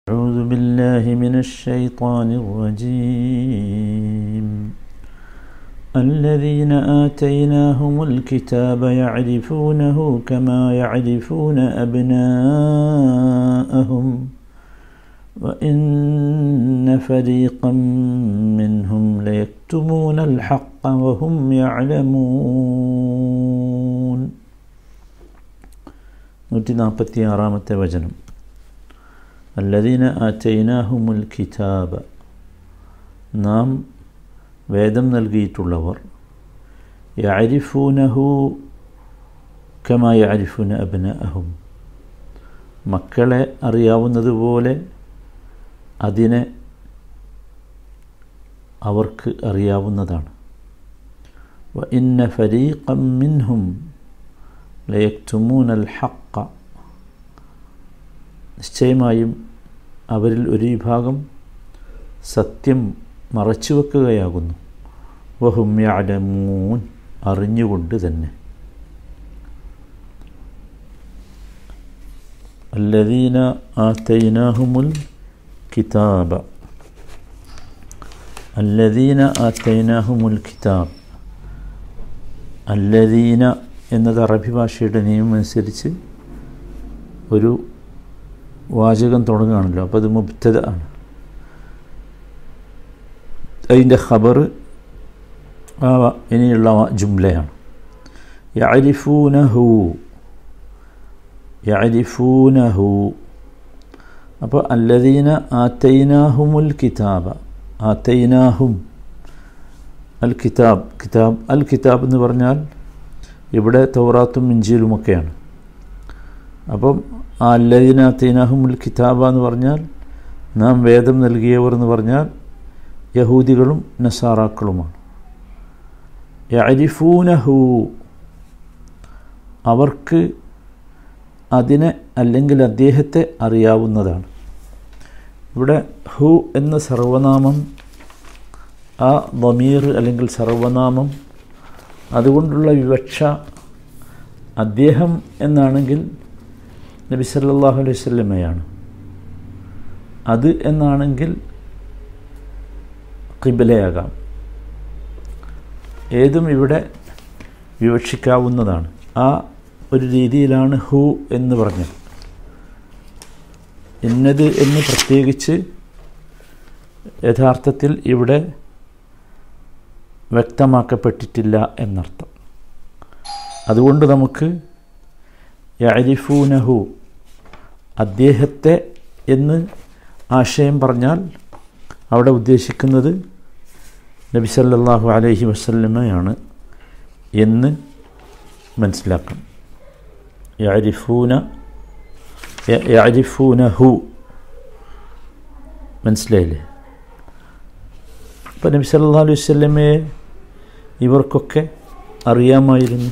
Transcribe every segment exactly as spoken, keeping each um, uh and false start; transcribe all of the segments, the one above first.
أعوذ بالله من الشيطان الرجيم الذين آتيناهم الكتاب يعرفونه كما يعرفون أبناءهم وإن فريقا منهم ليكتمون الحق وهم يعلمون. നൂറ്റി നാൽപ്പത്തി ആറാമത്തെ വചനം. അല്ലദീന ആതൈനാഹുമുൽ കിതാബ, നാം വേദം നൽകിയിട്ടുള്ളവർ, യഅരിഫൂനഹു കമാ യഅരിഫൂന അബ്നാഅഹും, മക്കളെ അറിയാവുന്നതുപോലെ അതിനെ അവർക്ക് അറിയാവുന്നതാണ്. വ ഇന്ന ഫരീഖം മിൻഹും ലയക്തുമൂനൽ ഹഖ്ഖ, നിശ്ചയമായും അവരിൽ ഒരു വിഭാഗം സത്യം മറച്ചുവെക്കുകയാകുന്നു. വഹും യഅലമൂൻ, അറിഞ്ഞുകൊണ്ട് തന്നെ. അല്ലദീന ആതൈനാഹുമുൽ കിതാബ, അല്ലദീന ആതൈനാഹുമുൽ കിതാബ്. അല്ലദീന എന്നത് അറബി ഭാഷയുടെ നിയമം അനുസരിച്ച് ഒരു വാചകം തുടങ്ങുകയാണല്ലോ, അപ്പോൾ അത് മുബ്തദ ആണ്. അതിൻ്റെ ഖബർ ആ ഇനിയുള്ള ജുംലയാണ്. യഅരിഫൂനഹു, യഅരിഫൂനഹു. അപ്പോൾ അല്ലദീന ആതൈനാഹുമുൽ കിതാബ, ആതൈനാഹും അൽ കിതാബ്. കിതാബ് അൽ കിതാബ് എന്ന് പറഞ്ഞാൽ ഇവിടെ തൗറാത്തും ഇഞ്ചീലുമൊക്കെയാണ്. അപ്പം ആ അല്ലദീന ആതൈനാഹുമുൽ കിതാബ എന്ന് പറഞ്ഞാൽ നാം വേദം നൽകിയവർ എന്ന് പറഞ്ഞാൽ യഹൂദികളും നസാറാക്കളുമാണ്. യഅരിഫൂനഹു, അവർക്ക് അതിനെ അല്ലെങ്കിൽ അദ്ദേഹത്തെ അറിയാവുന്നതാണ്. ഇവിടെ ഹു എന്ന സർവനാമം, ആ ദമീർ അല്ലെങ്കിൽ സർവനാമം, അതുകൊണ്ടുള്ള വിവക്ഷ അദ്ദേഹം എന്നാണെങ്കിൽ നബി സല്ലല്ലാഹു അലൈഹി വസല്ലമയാണ്. അത് എന്നാണെങ്കിൽ ഖിബ്ലയാകാം. ഏതും ഇവിടെ വിവക്ഷിക്കാവുന്നതാണ്. ആ ഒരു രീതിയിലാണ് ഹു എന്ന് പറഞ്ഞത്. ഇന്നത് എന്ന് പ്രത്യേകിച്ച് യഥാർത്ഥത്തിൽ ഇവിടെ വ്യക്തമാക്കപ്പെട്ടിട്ടില്ല എന്നർത്ഥം. അതുകൊണ്ട് നമുക്ക് യഅരിഫൂനഹു, അദ്ദേഹത്തെ എന്ന് ആശയം പറഞ്ഞാൽ അവിടെ ഉദ്ദേശിക്കുന്നത് നബി സല്ലല്ലാഹു അലൈഹി വസല്ലമയാണ് എന്ന് മനസ്സിലാക്കണം. യഅരിഫൂന യഅരിഫൂനഹു, മനസ്സിലായില്ലേ? അപ്പോൾ നബി സല്ലല്ലാഹു അലൈഹി വസല്ലമയെ ഇവർക്കൊക്കെ അറിയാമായിരുന്നു.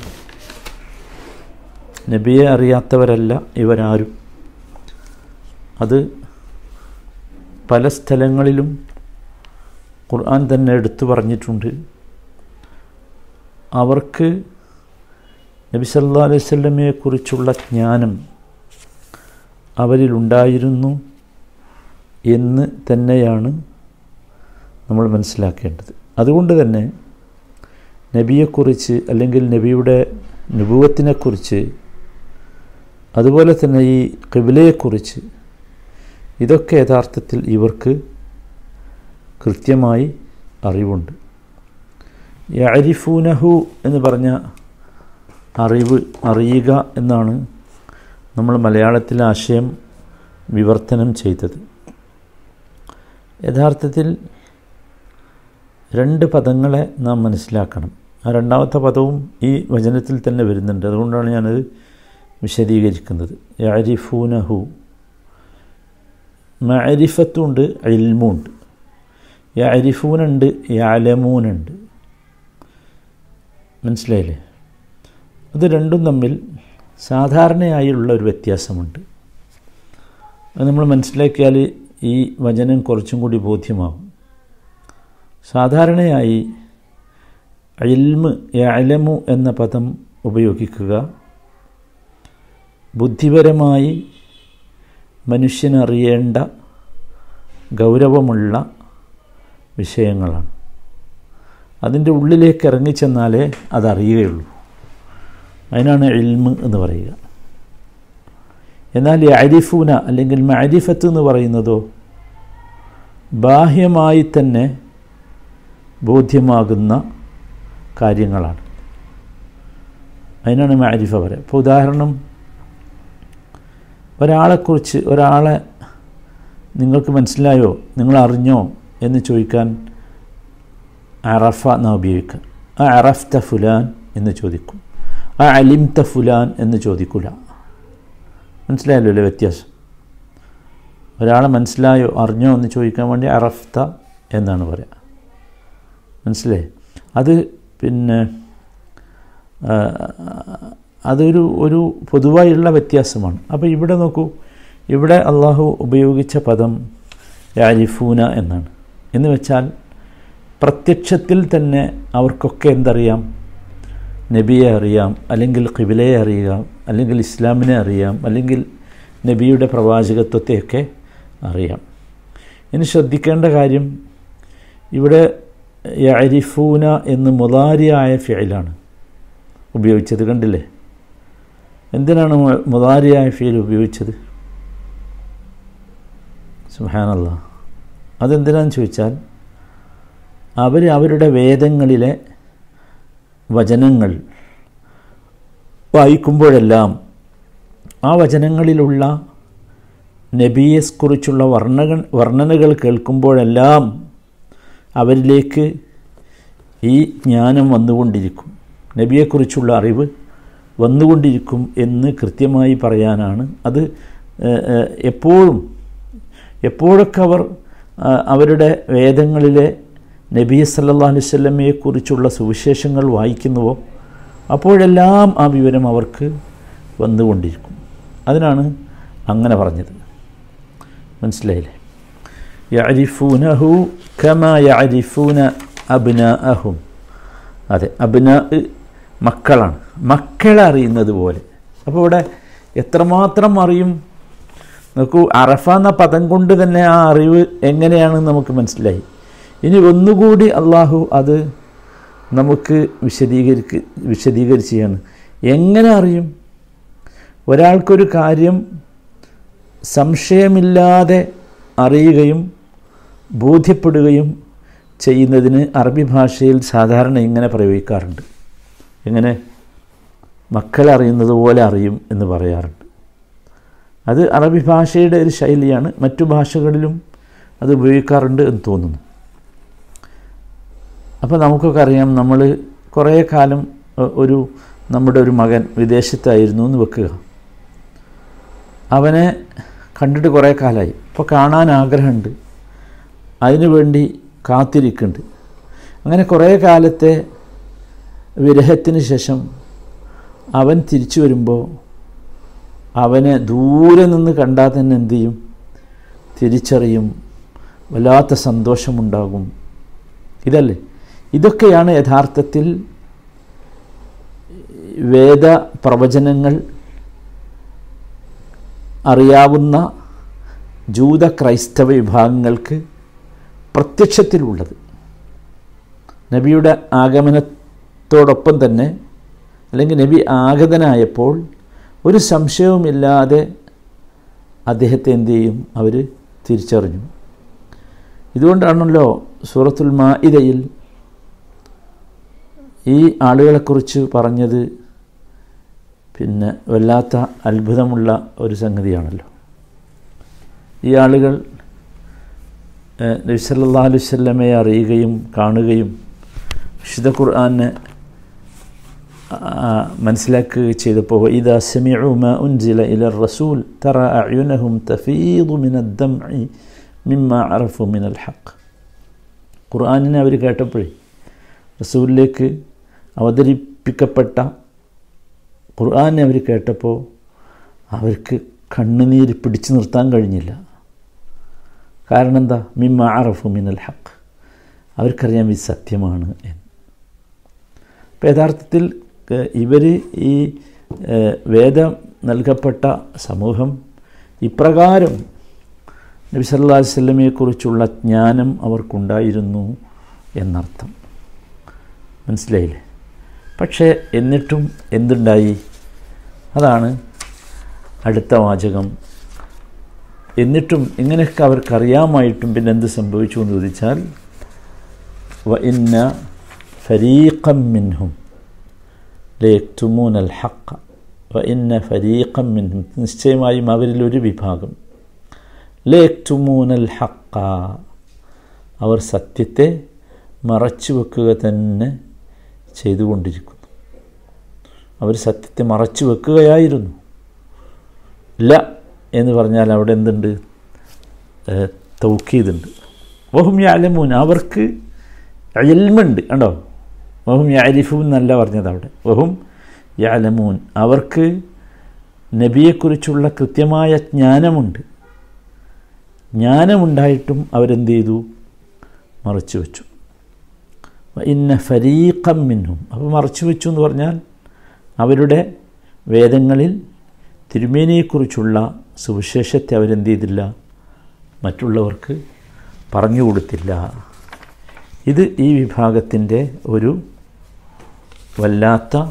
നബിയെ അറിയാത്തവരല്ല ഇവരാരും. അത് പല സ്ഥലങ്ങളിലും ഖുർആൻ തന്നെ എടുത്തു പറഞ്ഞിട്ടുണ്ട്. അവർക്ക് നബി സല്ലല്ലാഹു അലൈഹി വസല്ലമയെക്കുറിച്ചുള്ള ജ്ഞാനം അവരിലുണ്ടായിരുന്നു എന്ന് തന്നെയാണ് നമ്മൾ മനസ്സിലാക്കേണ്ടത്. അതുകൊണ്ട് തന്നെ നബിയെക്കുറിച്ച് അല്ലെങ്കിൽ നബിയുടെ നുബുവത്തിനെക്കുറിച്ച്, അതുപോലെ തന്നെ ഈ ഖിബ്ലയെക്കുറിച്ച്, ഇതൊക്കെ യഥാർത്ഥത്തിൽ ഇവർക്ക് കൃത്യമായി അറിവുണ്ട്. യഅരിഫൂനഹു എന്ന് പറഞ്ഞ അറിവ്, അറിയുക എന്നാണ് നമ്മൾ മലയാളത്തിൽ ആശയം വിവർത്തനം ചെയ്തത്. യഥാർത്ഥത്തിൽ രണ്ട് പദങ്ങളെ നാം മനസ്സിലാക്കണം. ആ രണ്ടാമത്തെ പദവും ഈ വചനത്തിൽ തന്നെ വരുന്നുണ്ട്. അതുകൊണ്ടാണ് ഞാനത് വിശദീകരിക്കുന്നത്. യഅരിഫൂനഹു, മഅരിഫത്തുണ്ട്, ഇൽമുണ്ട്. യഅരിഫൂനുണ്ട്, യഅലമൂനുണ്ട്. മനസ്സിലായില്ലേ? അത് രണ്ടും തമ്മിൽ സാധാരണയായുള്ള ഒരു വ്യത്യാസമുണ്ട്. അത് നമ്മൾ മനസ്സിലാക്കിയാൽ ഈ വചനം കുറച്ചും കൂടി ബോധ്യമാകും. സാധാരണയായി ഇൽമ്, യഅലമു എന്ന പദം ഉപയോഗിക്കുക ബുദ്ധിപരമായി മനുഷ്യനറിയേണ്ട ഗൗരവമുള്ള വിഷയങ്ങളാണ്. അതിൻ്റെ ഉള്ളിലേക്ക് ഇറങ്ങിച്ചെന്നാലേ അതറിയുകയുള്ളൂ. അതിനാണ് ഇൽമ് എന്ന് പറയുക. എന്നാൽ യഅരിഫൂന അല്ലെങ്കിൽ മഅരിഫത്ത് എന്ന് പറയുന്നതോ ബാഹ്യമായി തന്നെ ബോധ്യമാകുന്ന കാര്യങ്ങളാണ്. അതിനാണ് മഅരിഫ പറയുക. ഇപ്പോൾ ഉദാഹരണം, ഒരാളെക്കുറിച്ച് ഒരാളെ നിങ്ങൾക്ക് മനസ്സിലായോ, നിങ്ങൾ അറിഞ്ഞോ എന്ന് ചോദിക്കാൻ അറഫ എന്നാണ് ഉപയോഗിക്കുക. ആ അറഫ്ത ഫുലാൻ എന്ന് ചോദിക്കും, ആ അലിംത ഫുലാൻ എന്ന് ചോദിക്കില്ല. മനസ്സിലായല്ലോ അല്ലേ വ്യത്യാസം? ഒരാളെ മനസ്സിലായോ അറിഞ്ഞോ എന്ന് ചോദിക്കാൻ വേണ്ടി അറഫ്ത എന്നാണ് പറയുക. മനസ്സിലായി? അത് പിന്നെ അതൊരു ഒരു പൊതുവായുള്ള വ്യത്യാസമാണ്. അപ്പോൾ ഇവിടെ നോക്കൂ, ഇവിടെ അള്ളാഹു ഉപയോഗിച്ച പദം യഅരിഫൂന എന്നാണ്. എന്ന് വെച്ചാൽ പ്രത്യക്ഷത്തിൽ തന്നെ അവർക്കൊക്കെ എന്തറിയാം? നബിയെ അറിയാം, അല്ലെങ്കിൽ ഖിബിലയെ അറിയാം, അല്ലെങ്കിൽ ഇസ്ലാമിനെ അറിയാം, അല്ലെങ്കിൽ നബിയുടെ പ്രവാചകത്വത്തെയൊക്കെ അറിയാം. ഇനി ശ്രദ്ധിക്കേണ്ട കാര്യം, ഇവിടെ യഅരിഫൂന എന്ന് മുദാരിയായ ഫിഅലാണ് ഉപയോഗിച്ചത്. കണ്ടില്ലേ? എന്തിനാണ് മുദാരിയായ ഫിഅൽ ഉപയോഗിച്ചത്? സുബ്ഹാനല്ലാഹ്. അതെന്തിനാണെന്ന് ചോദിച്ചാൽ, അവർ അവരുടെ വേദങ്ങളിലെ വചനങ്ങൾ വായിക്കുമ്പോഴെല്ലാം ആ വചനങ്ങളിലുള്ള നബിയെക്കുറിച്ചുള്ള വർണ്ണകൾ വർണ്ണനകൾ കേൾക്കുമ്പോഴെല്ലാം അവരിലേക്ക് ഈ ജ്ഞാനം വന്നുകൊണ്ടിരിക്കും, നബിയെക്കുറിച്ചുള്ള അറിവ് വന്നുകൊണ്ടിരിക്കും എന്ന് കൃത്യമായി പറയാനാണ്. അത് എപ്പോഴും എപ്പോഴൊക്കെ അവർ അവരുടെ വേദങ്ങളിലെ നബി സല്ലല്ലാഹു അലൈഹി വസല്ലമയെക്കുറിച്ചുള്ള സുവിശേഷങ്ങൾ വായിക്കുന്നുവോ അപ്പോഴെല്ലാം ആ വിവരം അവർക്ക് വന്നുകൊണ്ടിരിക്കും. അതിനാണ് അങ്ങനെ പറഞ്ഞത്. മനസ്സിലായില്ലേ? യഅരിഫൂനഹു കമാ യഅരിഫൂന അബ്നാഅഹും. അതെ, അബ്നാ മക്കളാണ്, മക്കളെ അറിയുന്നത് പോലെ. അപ്പോൾ ഇവിടെ എത്രമാത്രം അറിയും നോക്കൂ. അറഫ എന്ന പദം കൊണ്ട് തന്നെ ആ അറിവ് എങ്ങനെയാണെന്ന് നമുക്ക് മനസ്സിലായി. ഇനി ഒന്നുകൂടി അള്ളാഹു അത് നമുക്ക് വിശദീകരിക്ക് വിശദീകരിക്കുകയാണ്. എങ്ങനെ അറിയും? ഒരാൾക്കൊരു കാര്യം സംശയമില്ലാതെ അറിയുകയും ബോധ്യപ്പെടുകയും ചെയ്യുന്നതിന് അറബി ഭാഷയിൽ സാധാരണ ഇങ്ങനെ പ്രയോഗിക്കാറുണ്ട്. എങ്ങനെ? മക്കളെ അറിയുന്നത് പോലെ അറിയും എന്ന് പറയാറുണ്ട്. അത് അറബി ഭാഷയുടെ ഒരു ശൈലിയാണ്. മറ്റു ഭാഷകളിലും അത് ഉപയോഗിക്കാറുണ്ട് എന്ന് തോന്നുന്നു. അപ്പോൾ നമുക്കൊക്കെ അറിയാം, നമ്മൾ കുറേ കാലം ഒരു നമ്മുടെ ഒരു മകൻ വിദേശത്തായിരുന്നു എന്ന് വെക്കുക. അവനെ കണ്ടിട്ട് കുറേ കാലമായി. ഇപ്പോൾ കാണാൻ ആഗ്രഹമുണ്ട്, അതിനു വേണ്ടി കാത്തിരിക്കുന്നുണ്ട്. അങ്ങനെ കുറേ കാലത്തെ വിരഹത്തിന് ശേഷം അവൻ തിരിച്ചു വരുമ്പോൾ അവനെ ദൂരെ നിന്ന് കണ്ടാൽ തന്നെ എന്തു ചെയ്യും? തിരിച്ചറിയും, വല്ലാത്ത സന്തോഷമുണ്ടാകും. ഇതല്ലേ? ഇതൊക്കെയാണ് യഥാർത്ഥത്തിൽ വേദ പ്രവചനങ്ങൾ അറിയാവുന്ന ജൂത ക്രൈസ്തവ വിഭാഗങ്ങൾക്ക് പ്രത്യക്ഷത്തിലുള്ളത്. നബിയുടെ ആഗമനത്തോടൊപ്പം തന്നെ, അല്ലെങ്കിൽ നബി ആഗതനായപ്പോൾ ഒരു സംശയവുമില്ലാതെ അദ്ദേഹത്തെ എന്തു ചെയ്യും? അവർ തിരിച്ചറിഞ്ഞു. ഇതുകൊണ്ടാണല്ലോ സൂറത്തുൽ മാഇദയിൽ ഈ ആളുകളെക്കുറിച്ച് പറഞ്ഞത്. പിന്നെ വല്ലാത്ത അത്ഭുതമുള്ള ഒരു സംഗതിയാണല്ലോ. ഈ ആളുകൾ നബി സല്ലല്ലാഹു അലൈഹി വസല്ലമയെ അറിയുകയും കാണുകയും വിശുദ്ധ ഖുർആനെ മനസ്സിലാക്കുകയും ചെയ്തപ്പോൾ ഇദാ സമിഉ മാ ഉൻസില ഇലർ റസൂൽ തറ അഅ്യുനഹും തഫീദു മിനദ് ദംഇ മിമ്മാ അറഫു മിനൽ ഹഖ്. ഖുർആനിനെ അവർ കേട്ടപ്പോഴേ, റസൂലിലേക്ക് അവതരിപ്പിക്കപ്പെട്ട ഖുർആനെ അവർ കേട്ടപ്പോൾ അവർക്ക് കണ്ണുനീര് പിടിച്ചു നിർത്താൻ കഴിഞ്ഞില്ല. കാരണം എന്താ? മിമ്മാ അറഫു മിനൽ ഹഖ്, അവർക്കറിയാം ഇത് സത്യമാണ് എന്ന്. അപ്പോൾ യഥാർത്ഥത്തിൽ ഇവർ ഈ വേദം നൽകപ്പെട്ട സമൂഹം ഇപ്രകാരം നബി സല്ലല്ലാഹു അലൈഹി വസല്ലമയെക്കുറിച്ചുള്ള ജ്ഞാനം അവർക്കുണ്ടായിരുന്നു എന്നർത്ഥം. മനസ്സിലായില്ലേ? പക്ഷേ എന്നിട്ടും എന്തുണ്ടായി? അതാണ് അടുത്ത വാചകം. എന്നിട്ടും ഇങ്ങനെയൊക്കെ അവർക്കറിയാമായിട്ടും പിന്നെ എന്ത് സംഭവിച്ചു എന്ന് ചോദിച്ചാൽ വ ഇന്ന ഫരീഖം മിൻഹും ലയക്തുമൂനൽ ഹഖ് വ ഇന്ന ഫരീഖം മിൻഹും, നിശ്ചയമായും അവരിലൊരു വിഭാഗം, ലയക്തുമൂനൽ ഹഖ, അവർ സത്യത്തെ മറച്ചു വെക്കുക തന്നെ ചെയ്തുകൊണ്ടിരിക്കുന്നു. അവർ സത്യത്തെ മറച്ചു വെക്കുകയായിരുന്നു. ല എന്ന് പറഞ്ഞാൽ അവിടെ എന്തുണ്ട്? തൗക്കീദുണ്ട്. വഹും യഅലമൂൻ, അവർക്ക് ഇൽമുണ്ട്. കണ്ടോ? വഹും യഅരിഫൂൻ എന്നല്ല പറഞ്ഞത് അവിടെ. വഹും യഅലമൂൻ, അവർക്ക് നബിയെക്കുറിച്ചുള്ള കൃത്യമായ ജ്ഞാനമുണ്ട്. ജ്ഞാനമുണ്ടായിട്ടും അവരെന്ത് ചെയ്തു? മറച്ചു വെച്ചു. ഇന്ന ഫരീഖം മിൻഹും, അപ്പോൾ മറച്ചു വെച്ചു എന്ന് പറഞ്ഞാൽ അവരുടെ വേദങ്ങളിൽ തിരുമേനിയെക്കുറിച്ചുള്ള സുവിശേഷത്തെ അവരെന്ത് ചെയ്തില്ല? മറ്റുള്ളവർക്ക് പറഞ്ഞു കൊടുത്തില്ല. ഇത് ഈ വിഭാഗത്തിൻ്റെ ഒരു വല്ലാത്ത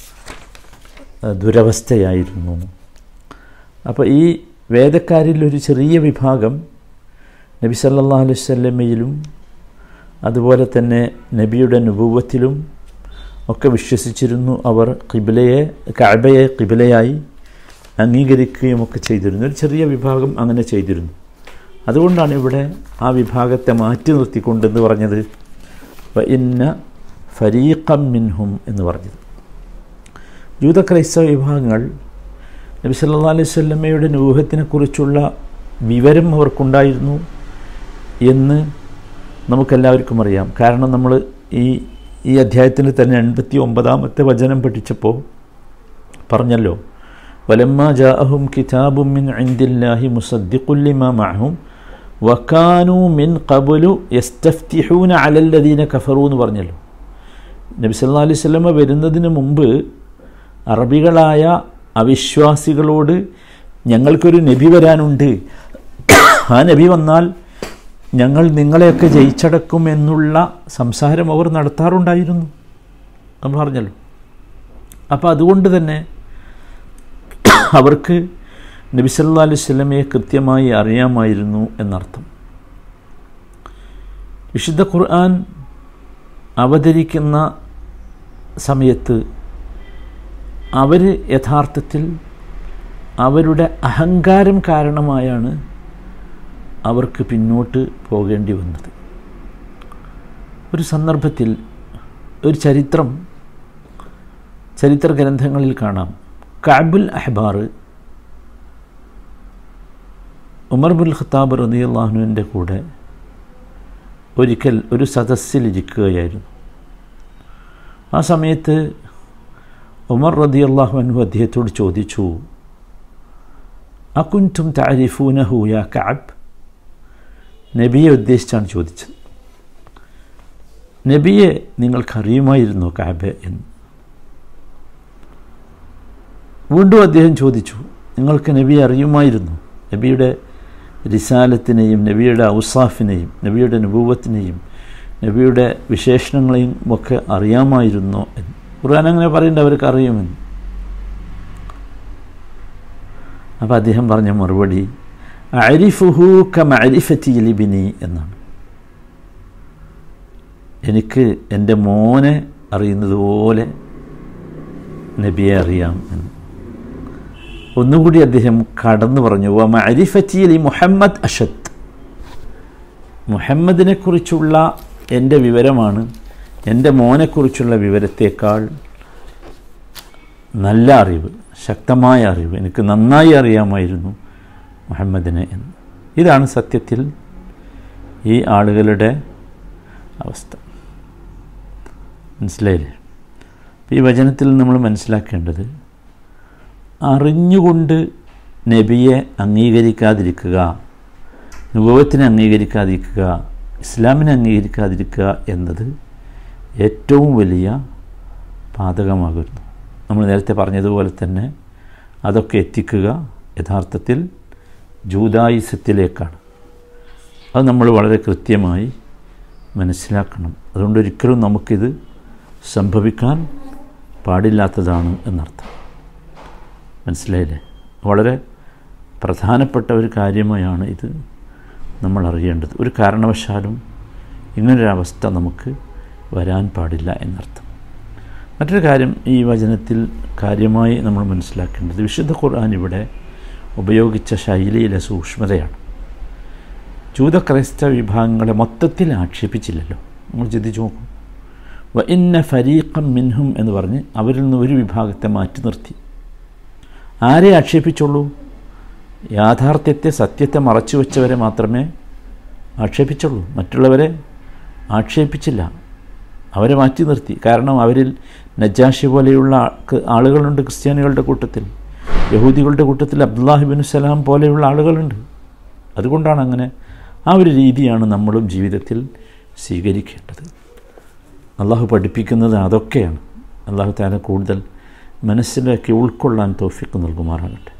ദുരവസ്ഥയായിരുന്നു. അപ്പോൾ ഈ വേദക്കാരിൽ ഒരു ചെറിയ വിഭാഗം നബി സല്ലല്ലാഹു അലൈഹി വസല്ലമയിലും അതുപോലെ തന്നെ നബിയുടെ നുബുവത്തിലും ഒക്കെ വിശ്വസിച്ചിരുന്നു. അവർ ഖിബ്ലയെ കഅബയെ ഖിബ്ലയായി അംഗീകരിക്കുകയും ഒക്കെ ചെയ്തിരുന്നു. ഒരു ചെറിയ വിഭാഗം അങ്ങനെ ചെയ്തിരുന്നു. അതുകൊണ്ടാണ് ഇവിടെ ആ വിഭാഗത്തെ മാറ്റി നിർത്തിക്കൊണ്ടെന്ന് പറഞ്ഞത് വ ഇന്ന ഫരീഖം മിൻഹും എന്ന് പറഞ്ഞത്. ജൂത ക്രൈസ്തവ വിഭാഗങ്ങൾ നബി സല്ലല്ലാഹു അലൈഹി വസല്ലമയുടെ നുബുവത്തിനെക്കുറിച്ചുള്ള വിവരം അവർക്കുണ്ടായിരുന്നു എന്ന് നമുക്കെല്ലാവർക്കും അറിയാം. കാരണം നമ്മൾ ഈ ഈ അധ്യായത്തിന് തന്നെ എൺപത്തി ഒമ്പതാമത്തെ വചനം പഠിച്ചപ്പോൾ പറഞ്ഞല്ലോ, വലമ്മ ജാഅഹും കിതാബും മിൻ ഇൻദില്ലാഹി മുസദ്ദിഖുൻ ലിമാ മഅഹും വകാനൂ മിൻ ഖബ്ലു യസ്തഫ്തിഹൂന അലല്ലദീന കഫറൂ എന്ന് പറഞ്ഞല്ലോ. നബി സല്ലല്ലാഹു അലൈഹി വസല്ലമ വരുന്നതിന് മുമ്പ് അറബികളായ അവിശ്വാസികളോട് ഞങ്ങൾക്കൊരു നബി വരാനുണ്ട്, ആ നബി വന്നാൽ ഞങ്ങൾ നിങ്ങളെയൊക്കെ ജയിച്ചടക്കുമെന്നുള്ള സംസാരം അവർ നടത്താറുണ്ടായിരുന്നു നമ്മൾ പറഞ്ഞല്ലോ. അപ്പോൾ അതുകൊണ്ട് തന്നെ അവർക്ക് നബി സല്ലല്ലാഹു അലൈഹി വസല്ലമയെ കൃത്യമായി അറിയാമായിരുന്നു എന്നർത്ഥം. വിശുദ്ധ ഖുർആൻ അവതരിക്കുന്ന സമയത്ത് അവർ യഥാർത്ഥത്തിൽ അവരുടെ അഹങ്കാരം കാരണമായാണ് അവർക്ക് പിന്നോട്ട് പോകേണ്ടി വന്നത്. ഒരു സന്ദർഭത്തിൽ ഒരു ചരിത്രം ചരിത്ര ഗ്രന്ഥങ്ങളിൽ കാണാം. Kaab Ahbar Umar bin Khattab റളിയല്ലാഹു അൻഹുവിൻ്റെ കൂടെ ഒരിക്കൽ ഒരു സദസ്സിലിരിക്കുകയായിരുന്നു. ആ സമയത്ത് ഉമർ റളിയല്ലാഹു അൻഹു അദ്ദേഹത്തോട് ചോദിച്ചു, അകുൻതും തഅരിഫൂനഹു യാ കഅബ്? നബിയെ ഉദ്ദേശിച്ചാണ് ചോദിച്ചത്. നബിയെ നിങ്ങൾക്കറിയുമായിരുന്നോ കഅബ് എന്ന്? വീണ്ടും അദ്ദേഹം ചോദിച്ചു, നിങ്ങൾക്ക് നബിയെ അറിയുമായിരുന്നു? നബിയുടെ റിസാലത്തിനെയും നബിയുടെ ഔസാഫിനെയും നബിയുടെ നുബുവത്തിനെയും നബിയുടെ വിശേഷണങ്ങളെയും ഒക്കെ അറിയാമായിരുന്നോ എന്ന്. ഖുർആൻ അങ്ങനെ പറയേണ്ട അവർക്ക് അറിയുമെന്ന്. അപ്പോൾ അദ്ദേഹം പറഞ്ഞ മറുപടി അരിഫുഹു കമഅരിഫതി ലിബ്നി എന്നാണ്. എനിക്ക് എൻ്റെ മോനെ അറിയുന്നത് പോലെ നബിയെ അറിയാം എന്ന്. ഒന്നുകൂടി അദ്ദേഹം കടന്നു പറഞ്ഞു, വ മഅരിഫതി ലി മുഹമ്മദ് അഷദ്, മുഹമ്മദിനെക്കുറിച്ചുള്ള എൻ്റെ വിവരമാണ് എൻ്റെ മോനെക്കുറിച്ചുള്ള വിവരത്തേക്കാൾ നല്ല അറിവ്, ശക്തമായ അറിവ് എനിക്ക് നന്നായി അറിയാമായിരുന്നു മുഹമ്മദിനെ എന്ന്. ഇതാണ് സത്യത്തിൽ ഈ ആളുകളുടെ അവസ്ഥ. മനസ്സിലായില്ലേ? ഈ വചനത്തിൽ നമ്മൾ മനസ്സിലാക്കേണ്ടത്, അറിഞ്ഞുകൊണ്ട് നബിയെ അംഗീകരിക്കാതിരിക്കുക, നുബുവത്തിനെ അംഗീകരിക്കാതിരിക്കുക, ഇസ്ലാമിനെ അംഗീകരിക്കാതിരിക്കുക എന്നത് ഏറ്റവും വലിയ പാതകമാകുന്നു. നമ്മൾ നേരത്തെ പറഞ്ഞതുപോലെ തന്നെ അതൊക്കെ എത്തിക്കുക യഥാർത്ഥത്തിൽ ജൂദായിസത്തിലേക്കാണ്. അത് നമ്മൾ വളരെ കൃത്യമായി മനസ്സിലാക്കണം. അതുകൊണ്ടൊരിക്കലും നമുക്കിത് സംഭവിക്കാൻ പാടില്ലാത്തതാണ് എന്നർത്ഥം. മനസ്സിലായില്ലേ? വളരെ പ്രധാനപ്പെട്ട ഒരു കാര്യമായാണ് ഇത് നമ്മൾ അറിയേണ്ടത്. ഒരു കാരണവശാലും ഇങ്ങനൊരവസ്ഥ നമുക്ക് വരാൻ പാടില്ല എന്നർത്ഥം. മറ്റൊരു കാര്യം ഈ വചനത്തിൽ കാര്യമായി നമ്മൾ മനസ്സിലാക്കേണ്ടത്, വിശുദ്ധ ഖുർആൻ ഇവിടെ ഉപയോഗിച്ച ശൈലിയിലെ സൂക്ഷ്മതയാണ്. ജൂത ക്രൈസ്തവ വിഭാഗങ്ങളെ മൊത്തത്തിൽ ആക്ഷേപിച്ചില്ലല്ലോ. നമ്മൾ ചിന്തിച്ചു നോക്കും. വ ഇന്ന ഫരീഖം മിൻഹും എന്ന് പറഞ്ഞ് അവരിൽ നിന്ന് ഒരു വിഭാഗത്തെ മാറ്റി നിർത്തി. ആരെ ആക്ഷേപിച്ചുള്ളൂ? യാഥാർത്ഥ്യത്തെ, സത്യത്തെ മറച്ചു വെച്ചവരെ മാത്രമേ ആക്ഷേപിച്ചുള്ളൂ. മറ്റുള്ളവരെ ആക്ഷേപിച്ചില്ല, അവരെ മാറ്റി നിർത്തി. കാരണം അവരിൽ നജാഷി പോലെയുള്ള ആളുകളുണ്ട് ക്രിസ്ത്യാനികളുടെ കൂട്ടത്തിൽ, യഹൂദികളുടെ കൂട്ടത്തിൽ അബ്ദുല്ലാഹി ഇബ്നു സലാം പോലെയുള്ള ആളുകളുണ്ട്. അതുകൊണ്ടാണ് അങ്ങനെ. ആ ഒരു രീതിയാണ് നമ്മളും ജീവിതത്തിൽ സ്വീകരിക്കേണ്ടത്. അള്ളാഹു പഠിപ്പിക്കുന്നത് അതൊക്കെയാണ്. അള്ളാഹു തആല കൂടുതൽ മനസ്സിലാക്കി ഉൾക്കൊള്ളാൻ തൗഫീഖ് നൽകുമാറാകട്ടെ.